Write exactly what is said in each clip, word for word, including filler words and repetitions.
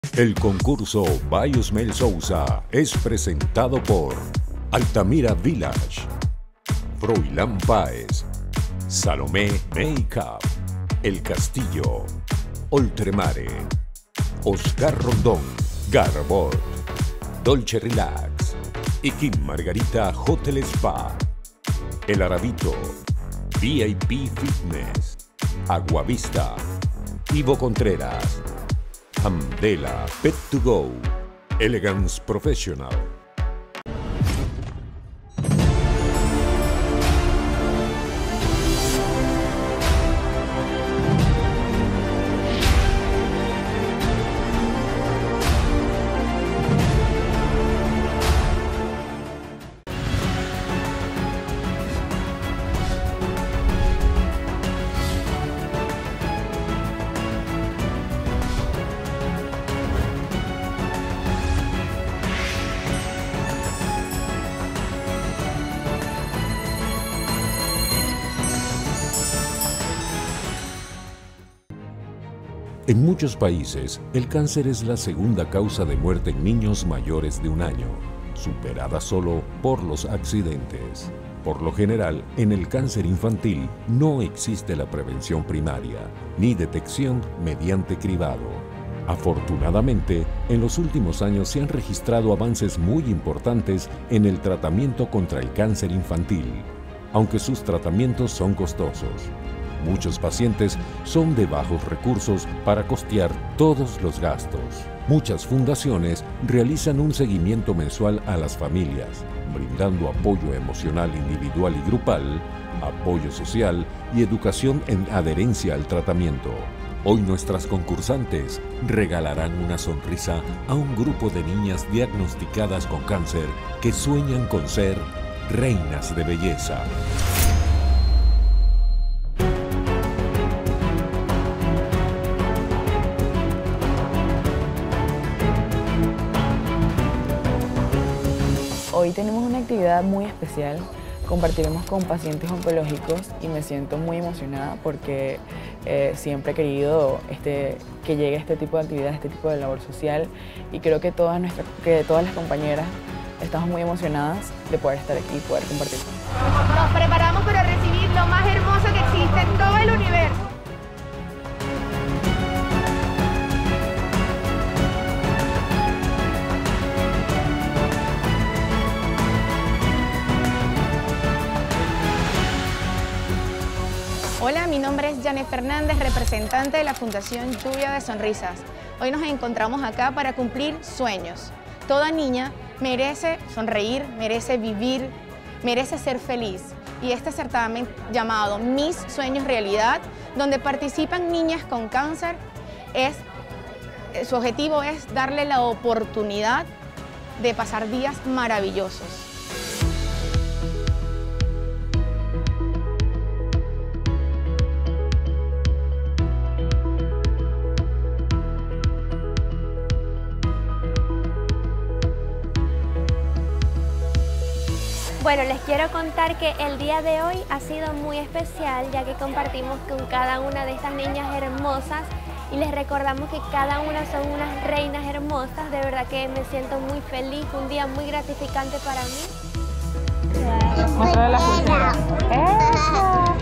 El concurso by Osmel Sousa es presentado por Altamira Village, Froilán Páez, Salomé Makeup, El Castillo, Oltremare, Oscar Rondón, Garbot, Dolce Relax y Kim Margarita Hotel Spa, El Arabito, V I P Fitness, Aguavista, Ivo Contreras, Hamdela Pet to Go, Elegance Professional. En muchos países, el cáncer es la segunda causa de muerte en niños mayores de un año, superada solo por los accidentes. Por lo general, en el cáncer infantil no existe la prevención primaria, ni detección mediante cribado. Afortunadamente, en los últimos años se han registrado avances muy importantes en el tratamiento contra el cáncer infantil, aunque sus tratamientos son costosos. Muchos pacientes son de bajos recursos para costear todos los gastos. Muchas fundaciones realizan un seguimiento mensual a las familias, brindando apoyo emocional individual y grupal, apoyo social y educación en adherencia al tratamiento. Hoy nuestras concursantes regalarán una sonrisa a un grupo de niñas diagnosticadas con cáncer que sueñan con ser reinas de belleza. Hoy tenemos una actividad muy especial, compartiremos con pacientes oncológicos y me siento muy emocionada porque eh, siempre he querido este, que llegue este tipo de actividad, este tipo de labor social y creo que todas, nuestras, que todas las compañeras estamos muy emocionadas de poder estar aquí y poder compartir. Nos preparamos para recibir lo más hermoso que existe en todo el universo. Hola, mi nombre es Janet Fernández, representante de la Fundación Lluvia de Sonrisas. Hoy nos encontramos acá para cumplir sueños. Toda niña merece sonreír, merece vivir, merece ser feliz. Y este certamen llamado Mis Sueños Realidad, donde participan niñas con cáncer, es, su objetivo es darle la oportunidad de pasar días maravillosos. Bueno, les quiero contar que el día de hoy ha sido muy especial ya que compartimos con cada una de estas niñas hermosas y les recordamos que cada una son unas reinas hermosas. De verdad que me siento muy feliz, un día muy gratificante para mí. Mostrar la pulsera. ¡Eso!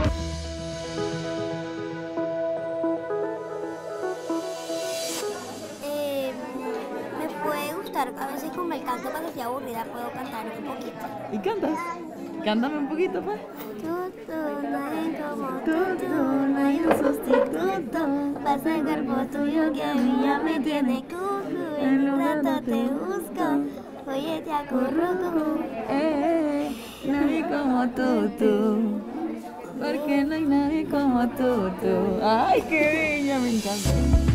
A veces como el canto cuando estoy aburrida puedo cantar un poquito. ¿Y cantas? Cántame un poquito, pues. Tutu, no hay como tutu, no hay un sustituto. Pasa el cuerpo tuyo que a mí ya me tiene cucu. En un rato te busco, oye te acurruco. Eh, nadie como tú, tú. Porque no hay nadie como tú, tú. ¡Ay, qué bella! Me encanta.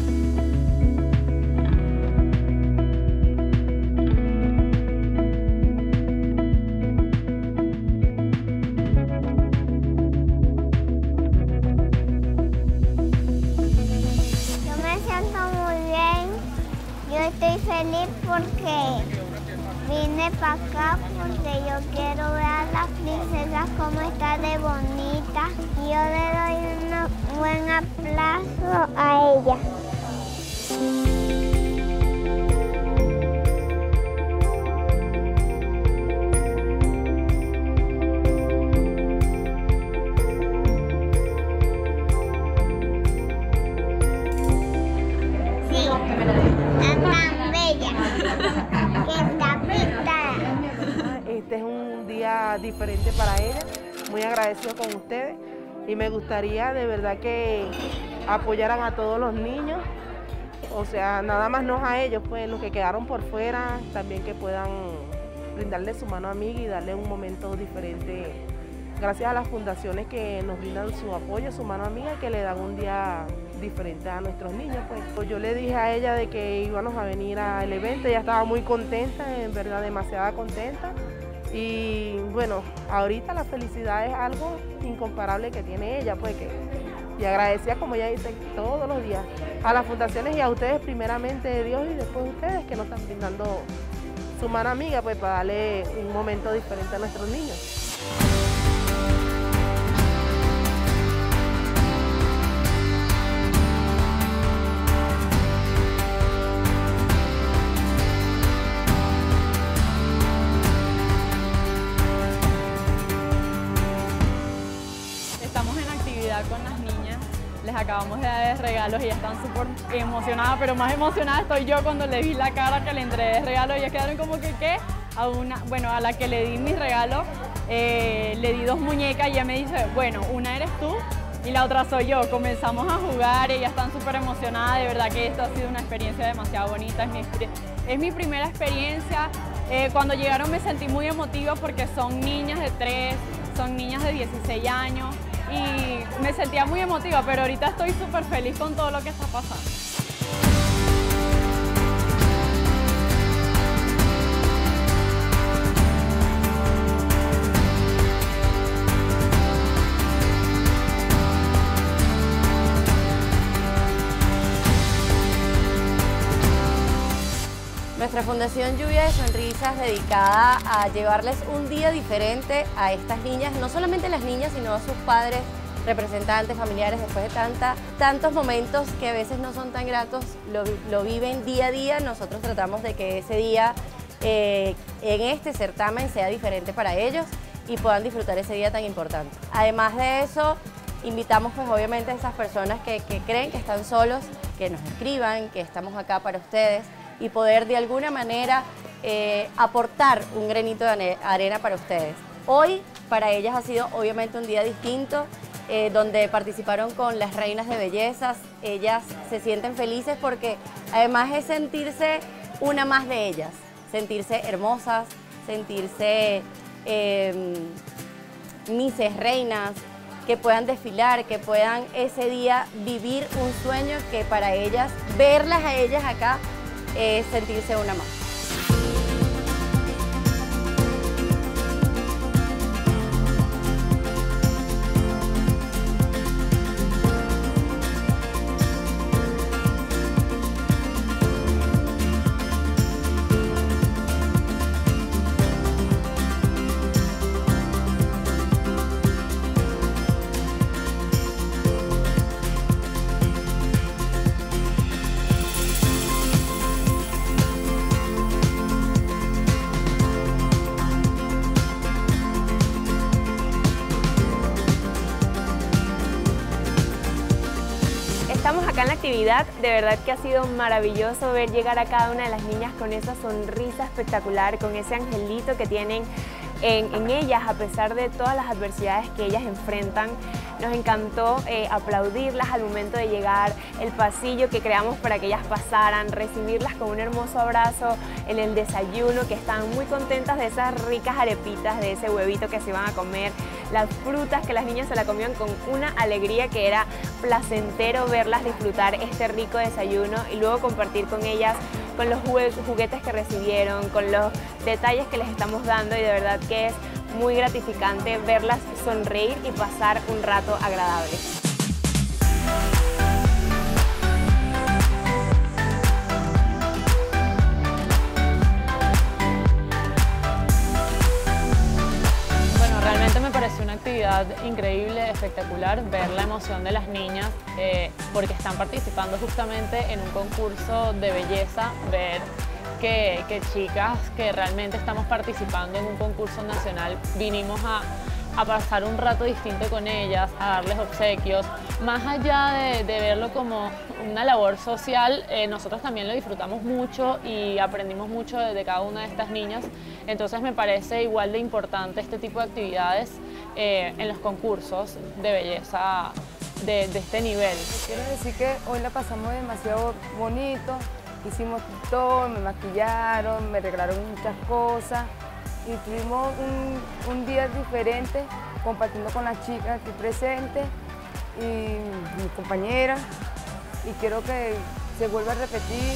Estoy feliz porque vine para acá porque yo quiero ver a las princesas cómo está de bonita. Y yo le doy un buen aplauso a ella. este es un día diferente para ellas, muy agradecido con ustedes y me gustaría de verdad que apoyaran a todos los niños, o sea, nada más no a ellos, pues los que quedaron por fuera, también que puedan brindarle su mano amiga y darle un momento diferente, gracias a las fundaciones que nos brindan su apoyo, su mano amiga, que le dan un día diferente a nuestros niños. Pues yo le dije a ella de que íbamos a venir al evento, ella estaba muy contenta, en verdad demasiada contenta. Y bueno, ahorita la felicidad es algo incomparable que tiene ella, pues que, y agradecida, como ella dice, todos los días a las fundaciones y a ustedes primeramente de Dios y después ustedes que nos están brindando su mano amiga, pues para darle un momento diferente a nuestros niños. Con las niñas, les acabamos de dar regalos y ya están súper emocionadas, pero más emocionada estoy yo cuando le vi la cara que le entregué de regalo. Ellas quedaron como que, ¿qué? A una, bueno, a la que le di mis regalos, eh, le di dos muñecas y ella me dice, bueno, una eres tú y la otra soy yo. Comenzamos a jugar, ellas están súper emocionadas, de verdad que esto ha sido una experiencia demasiado bonita, es mi, es mi primera experiencia. Eh, cuando llegaron me sentí muy emotiva porque son niñas de tres, son niñas de dieciséis años, y me sentía muy emotiva, pero ahorita estoy súper feliz con todo lo que está pasando. Nuestra Fundación Lluvia de Sonrisas, dedicada a llevarles un día diferente a estas niñas, no solamente a las niñas, sino a sus padres, representantes, familiares, después de tanta, tantos momentos que a veces no son tan gratos, lo, lo viven día a día. Nosotros tratamos de que ese día eh, en este certamen sea diferente para ellos y puedan disfrutar ese día tan importante. Además de eso, invitamos pues obviamente a esas personas que, que creen que están solos, que nos escriban, que estamos acá para ustedes, y poder de alguna manera eh, aportar un granito de arena para ustedes. Hoy para ellas ha sido obviamente un día distinto, eh, donde participaron con las reinas de bellezas. Ellas se sienten felices porque además es sentirse una más de ellas, sentirse hermosas, sentirse eh, mises, reinas, que puedan desfilar, que puedan ese día vivir un sueño que para ellas, verlas a ellas acá, es sentirse una más. Estamos acá en la actividad, de verdad que ha sido maravilloso ver llegar a cada una de las niñas con esa sonrisa espectacular, con ese angelito que tienen en, en ellas a pesar de todas las adversidades que ellas enfrentan. Nos encantó eh, aplaudirlas al momento de llegar, el pasillo que creamos para que ellas pasaran, recibirlas con un hermoso abrazo en el desayuno, que estaban muy contentas de esas ricas arepitas, de ese huevito que se iban a comer, las frutas que las niñas se la comían con una alegría que era placentero verlas disfrutar este rico desayuno y luego compartir con ellas, con los juguetes que recibieron, con los detalles que les estamos dando, y de verdad que es muy gratificante verlas sonreír y pasar un rato agradable. Bueno, realmente me pareció una actividad increíble, espectacular, ver la emoción de las niñas eh, porque están participando justamente en un concurso de belleza, ver Que, que chicas que realmente estamos participando en un concurso nacional, vinimos a, a pasar un rato distinto con ellas, a darles obsequios. Más allá de, de verlo como una labor social, eh, nosotros también lo disfrutamos mucho y aprendimos mucho de, de cada una de estas niñas. Entonces me parece igual de importante este tipo de actividades eh, en los concursos de belleza de, de este nivel. Quiero decir que hoy la pasamos demasiado bonito, hicimos todo, me maquillaron, me regalaron muchas cosas y tuvimos un, un día diferente compartiendo con las chicas aquí presentes y mis compañeras, y quiero que se vuelva a repetir.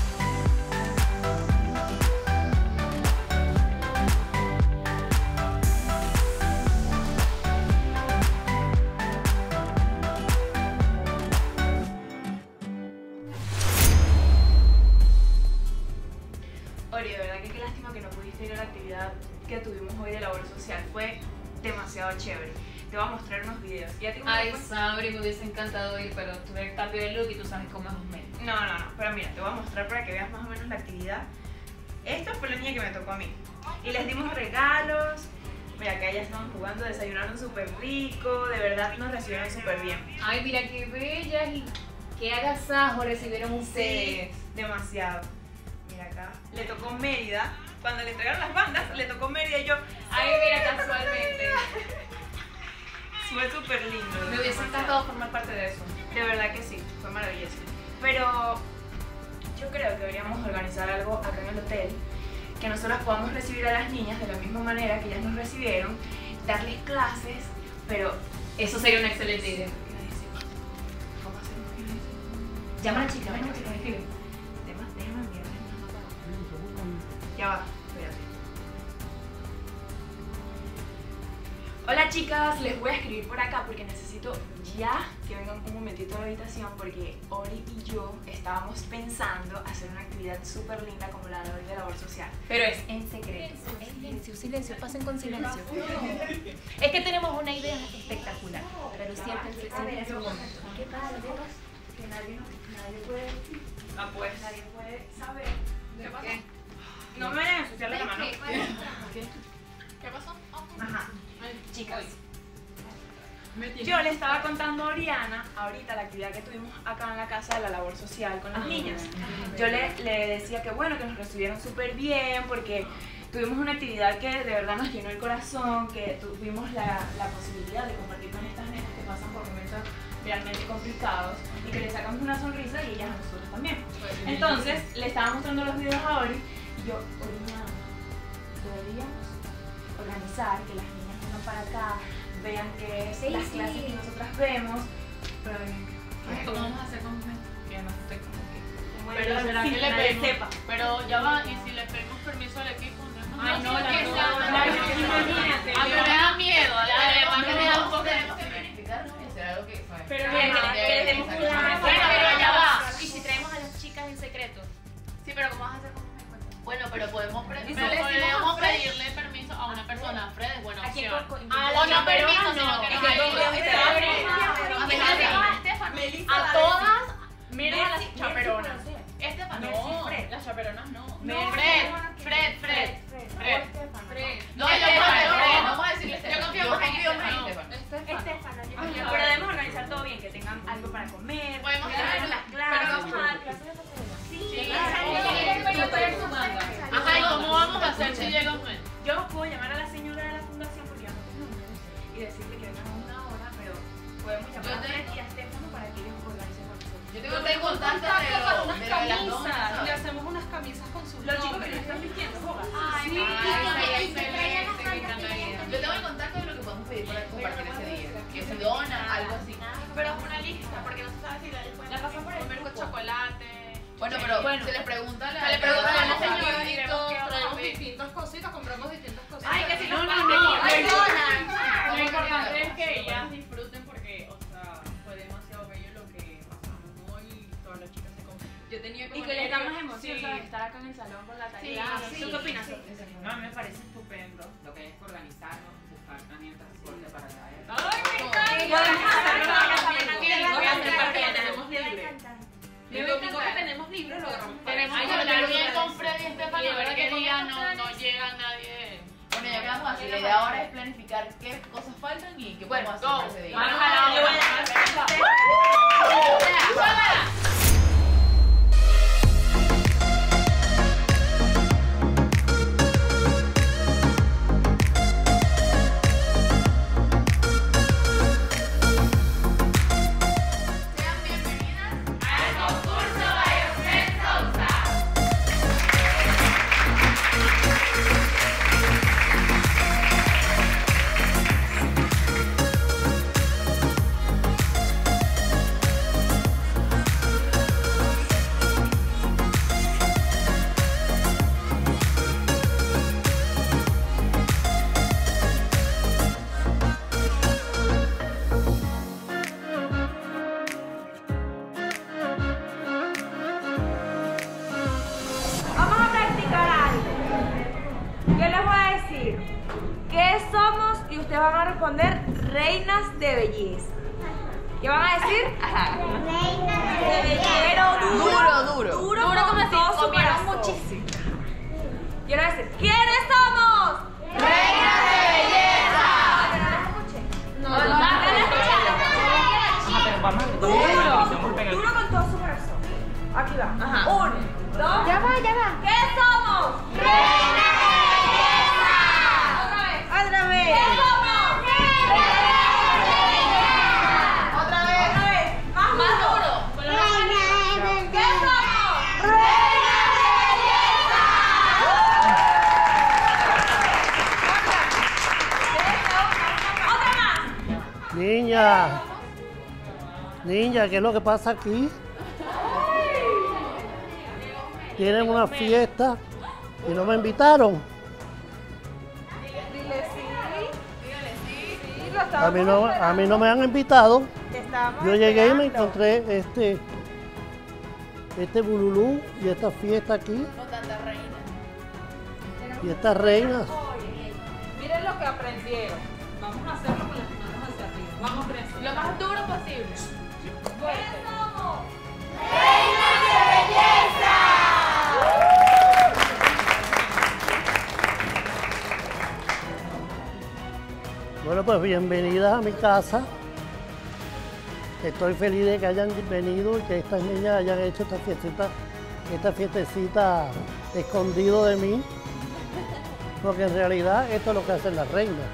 Ori, de verdad que qué lástima que no pudiste ir a la actividad que tuvimos hoy de labor social, fue demasiado chévere. Te voy a mostrar unos videos. ¿Ya te Ay, Sabri, me hubiese encantado ir, pero tuve cambio de look y tú sabes cómo es un mes. No, no, no, pero mira, te voy a mostrar para que veas más o menos la actividad. Esta fue la niña que me tocó a mí. Y les dimos regalos. Mira, acá ellas estaban jugando, desayunaron súper rico, de verdad nos recibieron súper bien. Ay, mira qué bellas y qué agasajo recibieron ustedes. Sí, demasiado. Mira acá, le tocó Mérida. Cuando le entregaron las bandas, le tocó Mérida y yo... Ay, mira, casualmente. Fue súper lindo. Me hubiese encantado formar parte de eso. De verdad que sí, fue maravilloso. Pero yo creo que deberíamos organizar algo acá en el hotel, que nosotros podamos recibir a las niñas de la misma manera que ellas nos recibieron, darles clases, pero... Eso sería una excelente idea. ¿Cómo hacemos? Llama a la chica, ven a la chica, escribe. Déjame enviarle. Ya va, espérate. Hola chicas, les voy a escribir por acá porque necesito ya que vengan un momentito a la habitación porque Ori y yo estábamos pensando hacer una actividad súper linda como la de hoy de labor social. Pero es en secreto. Silencio, silencio, pasen con silencio. Es que tenemos una idea espectacular, pero siéntense, siéntense un momento. ¿Qué pasa, chicos? Que nadie, nadie puede... Ah, pues nadie puede saber. ¿Qué pasó? No me vayan a ensuciar la mano. ¿Qué pasó? Ajá. Chicas, yo le estaba contando a Oriana ahorita la actividad que tuvimos acá en la casa de la labor social con las niñas. Yo le, le decía que bueno, que nos recibieron súper bien porque tuvimos una actividad que de verdad nos llenó el corazón, que tuvimos la, la posibilidad de compartir con estas nenas que pasan por momentos realmente complicados y que le sacamos una sonrisa y ellas a nosotros también. Entonces le estaba mostrando los videos a Ori y yo, Oriana, deberíamos organizar que las niñas vengan para acá, vean que es sí, las sí. clases que nosotras vemos, pero ¿cómo vamos a hacer con que no sé cómo que? Bueno, pero será sí, que le pedimos, sepa. Pero ya va, y si le pedimos permiso al equipo, no. Ay, no, la que no, imagínate. A mí me da miedo, la verdad que me da un poco de algo que fue. Pero que tenemos que pero ya va. Y si traemos a las chicas en secreto. Sí, pero ¿cómo vas a hacer con un encuentro? Bueno, pero podemos, pre pero podemos pedirle permiso a una persona. Fred es buena opción. O no permiso, sino que nos a todas, menos a las chaperonas. Estefan, no, Fred. Las chaperonas no. no Fred, Fred, Fred, Fred, Fred. No, yo Fred, vamos a decirle Estefan. Yo confío en Estefan. Estefan, pero debemos organizar todo bien, que tengan algo para comer, podemos hacer las clases. Sí, ajá, ¿y cómo vamos a hacer si llega un mes? Yo puedo llamar a la señora de la fundación porque yo no tengo número y decirle que vengan a una hora, pero podemos llamar a Fred y a Estefano para que ellos organicen con nosotros. Yo tengo que contacto con unas camisas. Le hacemos unas camisas con sus Los chicos que no están vistiendo, joven. Ay, sí, me encantaría. Yo tengo el contacto de lo que podemos pedir para compartir ese día. Que se dona, algo así. Pero es una lista, porque no se sabe si la pasan por comer con chocolate. Bueno, pero bueno, se les pregunta a la, le pregunta a la señora y traemos distintas cositas, compramos distintas cositas. Ay, que si no, nos no, no, ay, lo importante es que ellas disfruten porque, o sea, fue demasiado bello lo que pasamos hoy, todas las chicas se conocen. Yo tenía como y que les da más emoción, sí. ¿sabes? Estar acá en el salón con la tarea. Sí, ¿Tú qué opinas? No, a mí me parece estupendo lo que es organizarnos, buscar también transporte para traer. ¡Ay, me encanta! Tenemos libre. El domingo que tenemos libre lo agarramos. Tenemos que hablar bien con Fred y Estefan a ver qué día no, no llega nadie. Bueno, ya quedamos así. La idea ahora es planificar qué cosas faltan y qué podemos hacer para ese día. Manos a la obra. Van a responder reinas de belleza. ¿Qué van a decir? Ajá. Reinas de belleza. Pero duro, duro, duro. Duro, duro como si comieron muchísimo. Quiero decir, ¿quiénes somos? Reinas de belleza. No, no, no, no, no, duro con todo su corazón. Aquí va. Ajá. Uno, dos. Ya va, ya va. ¿Qué somos? Reinas de belleza. Otra vez. Otra vez. ¿Qué somos? Niña, niña, ¿qué es lo que pasa aquí? Tienen una fiesta y no me invitaron. Dile sí, dígale sí, sí, lo A estábamos mí no, esperando. a mí no me han invitado. Te estábamos Yo llegué y me esperando. encontré este, este bululú y esta fiesta aquí Con tantas reinas. y estas reinas. Miren lo que aprendieron. Vamos a hacerlo con las manos hacia arriba. Vamos creciendo. Lo más duro posible. Fuerte. ¡Reinas de belleza! Bueno, pues bienvenidas a mi casa. Estoy feliz de que hayan venido y que estas niñas hayan hecho esta fiestecita, esta fiestecita escondido de mí. Porque en realidad esto es lo que hacen las reinas.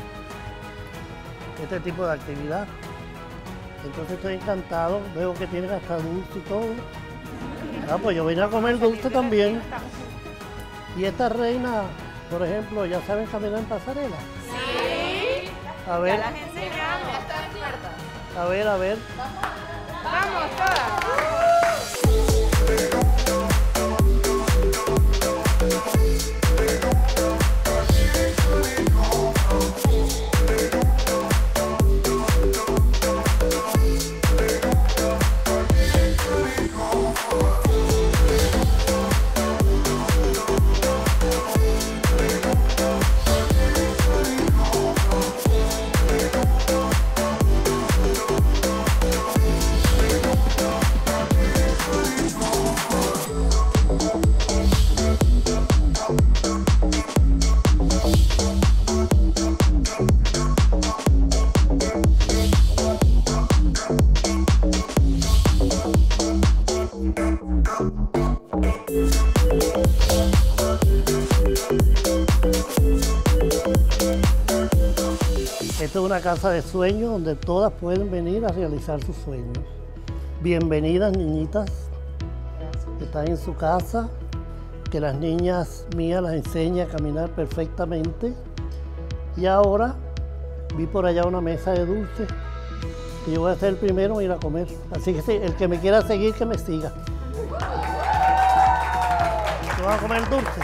Este tipo de actividad. Entonces estoy encantado. Veo que tienen hasta dulce y todo. Ah, pues yo vine a comer dulce también. Y estas reinas, por ejemplo, ¿ya saben caminar en pasarela? Sí. A ver, Ya las enseñamos. Ya está despierta. a ver, a ver. Vamos, todas. Esta es una casa de sueños donde todas pueden venir a realizar sus sueños. Bienvenidas, niñitas. Están en su casa, que las niñas mías las enseñan a caminar perfectamente. Y ahora vi por allá una mesa de dulces y yo voy a ser el primero en ir a comer. Así que sí, el que me quiera seguir, que me siga. ¿Yo voy a comer dulce?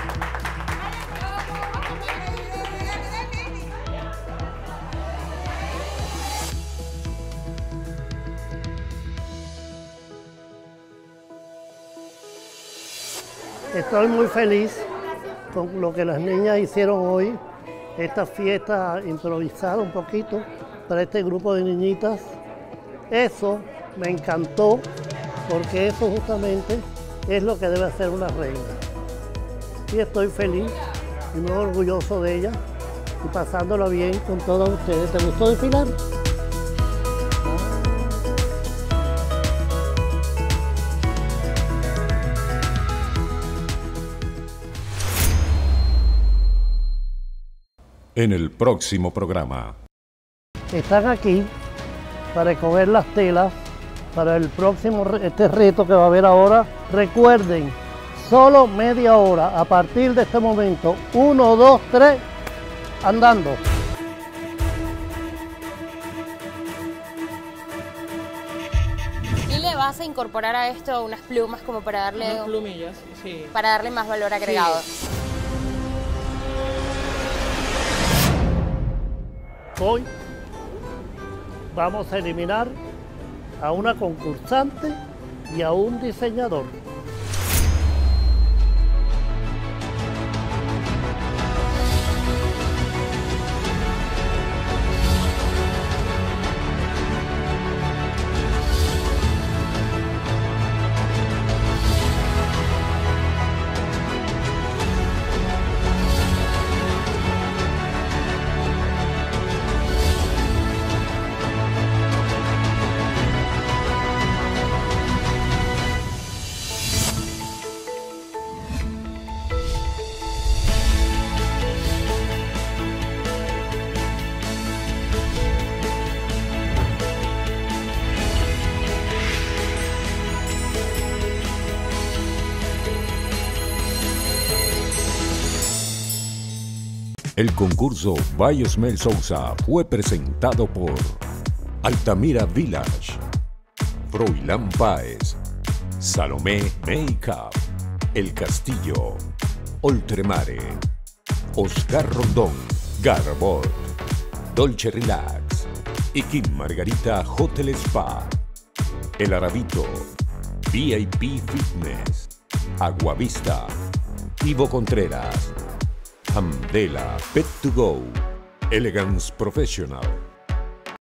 Estoy muy feliz con lo que las niñas hicieron hoy, esta fiesta improvisada un poquito para este grupo de niñitas. Eso me encantó, porque eso justamente es lo que debe hacer una reina. Y estoy feliz y muy orgulloso de ella, y pasándolo bien con todos ustedes. ¿Te gustó desfilar? En el próximo programa. Están aquí para recoger las telas para el próximo este reto que va a haber ahora. Recuerden, solo media hora a partir de este momento. Uno, dos, tres, andando. ¿Y le vas a incorporar a esto unas plumas como para darle, unas plumillas, sí, para darle más valor agregado? Sí. Hoy vamos a eliminar a una concursante y a un diseñador. El concurso By Osmel Sousa fue presentado por Altamira Village, Froilán Páez, Salomé Makeup, El Castillo, Oltremare, Oscar Rondón, Garbot, Dolce Relax y Kim Margarita Hotel Spa, El Arabito, V I P Fitness, Aguavista, Ivo Contreras, Hamdela Pet to Go, Elegance Professional,